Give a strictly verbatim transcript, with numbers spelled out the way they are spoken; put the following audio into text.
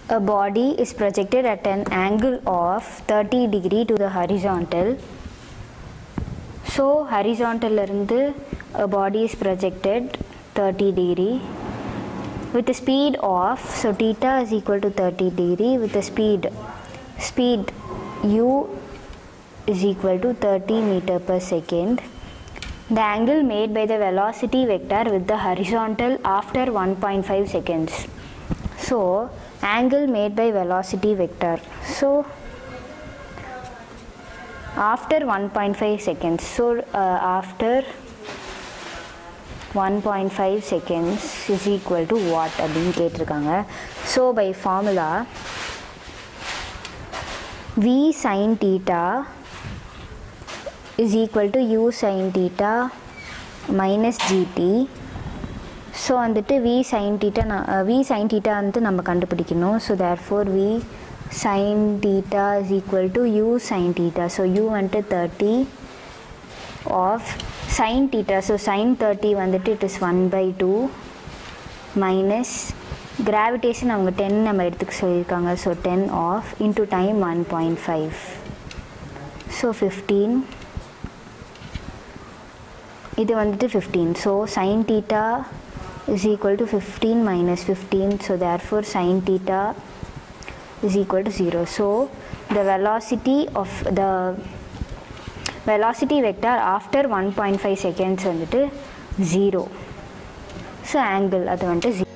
a body is projected at an angle of thirty degree to the horizontal. So horizontal irundhu a body is projected thirty degree with a speed of, so theta is equal to thirty degree with a speed speed u is equal to thirty meter per second. The angle made by the velocity vector with the horizontal after one point five seconds. So angle made by velocity vector, so after one point five seconds, so uh, after one point five seconds is equal to what அப்படினு கேட்டிருக்காங்க. So by formula v sin theta is equal to u sin theta minus gt. So வந்துட்டு v sin theta uh, v sin theta வந்து நம்ம கண்டுபிடிக்கணும். So therefore v sin theta is equal to u sin theta. So u வந்துட்டு thirty of sin theta, so sin thirty வந்துட்டு it is one by two minus gravitation அவங்க ten நம்ம எடுத்துக்க சொல்லியிருக்காங்க, so ten of into time one point five, so fifteen, இது வந்துட்டு fifteen. So sin theta is equal to fifteen minus fifteen, so therefore sin theta is equal to zero. So the velocity of the velocity vector after one point five seconds வந்துட்டு zero. So angle அது வந்துட்டு zero.